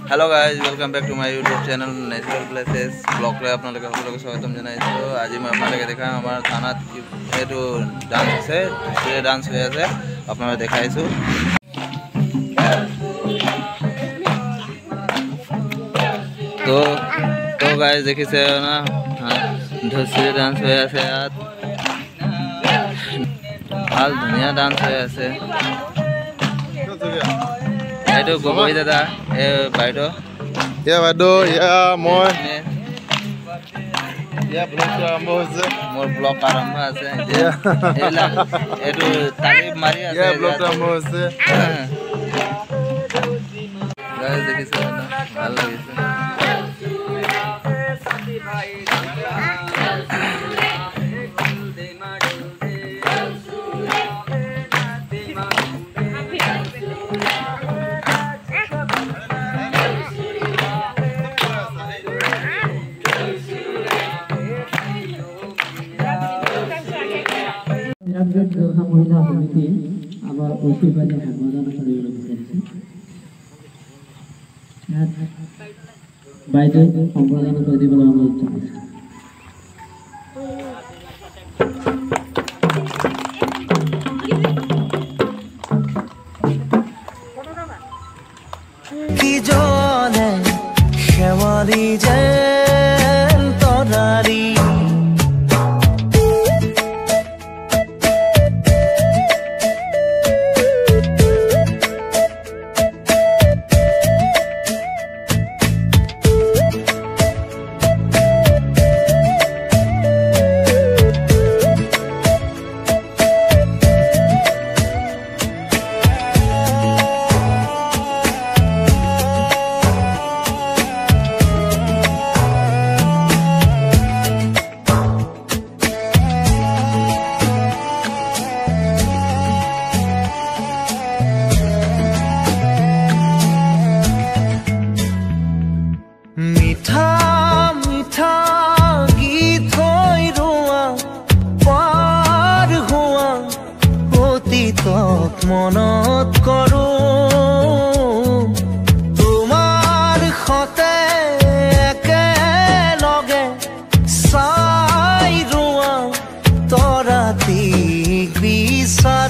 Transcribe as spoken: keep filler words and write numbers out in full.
Hello guys welcome back to my YouTube channel natural places blog रे आपनालोक সকলোকে স্বাগতম জানাইছো। আজি মই আপোনালোকে দেখাম আমাৰ থানাত এটো ডান্স আছে, সে ডান্স হৈ আছে, আপোনালোকে দেখাইছো। তো তো গাইজ দেখিছে না, ধসিৰে ডান্স হৈ আছে, ইয়াত ভাল ধুনীয়া ডান্স হৈ আছে। এইটো গগৈ দাদা, এ বাইদেউ, ইয়া বাইদেউ, ইয়া মই, ইয়া ব্লগ আৰম্ভ হৈছে, মোৰ ব্লগ আৰম্ভ আছে। এইবিলাক এইটো তালিম মাৰি আছে, ইয়া ব্লগ আৰম্ভ হৈছে। গাইজ দেখিছে না, ভাল লাগিছে। মহিলা সমিতি আমাৰ ঐতিহ্যবাহী সম্বৰ্ধনা কৰিবলৈ বিচাৰিছোঁ। বাইদেউ সম্বৰ্ধনা কৰি দিবলৈ অনুৰোধ জনাইছোঁ। কি জনে শেৱালি যেন তৰাৰী মিঠা মিঠা গীত হৈ ৰোৱা পাৰ হোৱা অতীতক মনত কৰোঁ, তোমাৰ সতে একেলগে চাই ৰোৱা তৰাটিক বিচাৰ